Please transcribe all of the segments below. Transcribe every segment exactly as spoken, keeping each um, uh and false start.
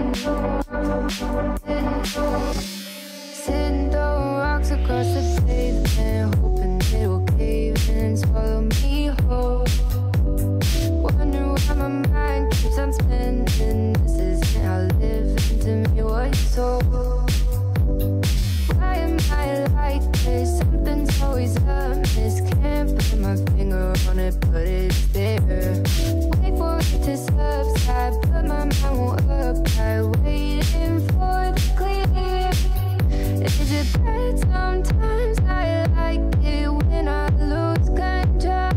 Sitting throwing rocks across the pavement, hoping it will cave in and swallow me whole. Wondering why my mind keeps on spinning. This isn't how living to me was sold. Why am I like this? Something's always amiss. Can't put my finger on it, but it's there. Wait for it to subside, but my mind won't apply. Waiting for the clear. Is it bad? Sometimes I like it when I lose control.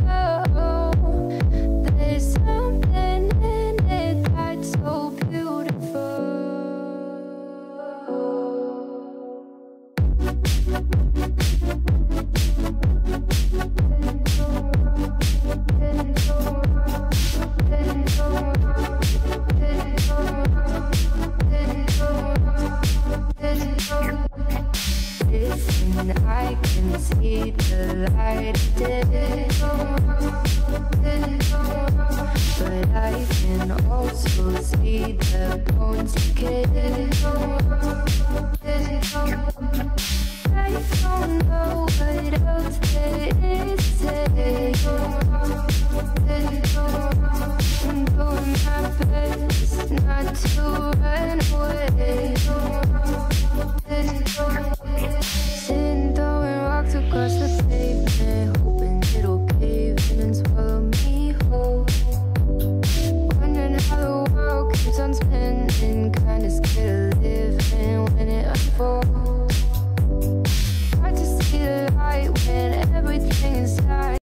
There's something in it that's so beautiful. Listen, I can see the light of day, but I can also see the bones decay. I don't know what else there is to say. I'm doing my best not to run away.